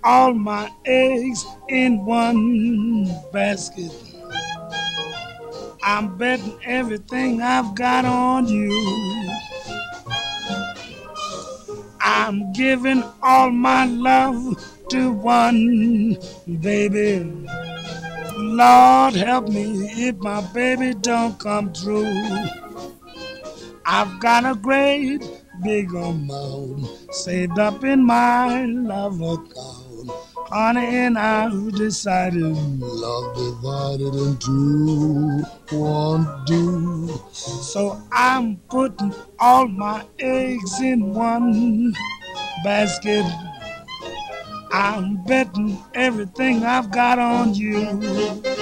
all my eggs in one basket. I'm betting everything I've got on you. I'm giving all my love to one baby. Lord help me if my baby don't come true. I've got a great big amount saved up in my love account. Honey, and I've decided love divided in two won't do. So I'm putting all my eggs in one basket. I'm betting everything I've got on you.